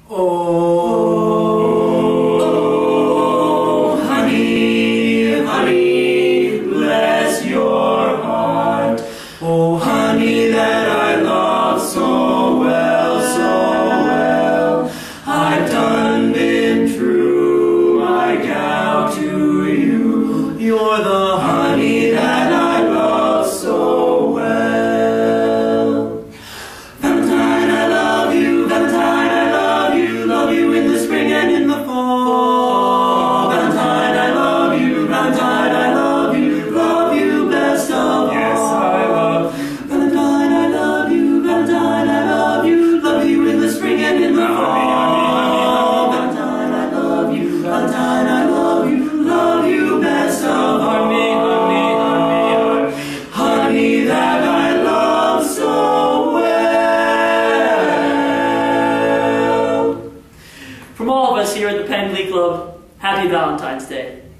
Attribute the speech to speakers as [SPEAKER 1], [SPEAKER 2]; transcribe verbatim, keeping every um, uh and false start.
[SPEAKER 1] Oh, honey, honey, bless your heart. Oh, honey that I love so well, so well. I've done been true, my gal, to you. You're the honey that I love so well. Valentine, I love you, Valentine, I love you, love you in the spring and in the fall. Valentine, I love you, Valentine, I love you, love you best of all. Yes, I love Valentine, I love you, Valentine, I love you, love you in the spring and in the fall. Valentine, I love you, Valentine, I love you, love you best of all. Honey, honey, honey, honey, honey that I love so well.
[SPEAKER 2] From all of us here at the Penn Glee Club, happy Valentine's Day.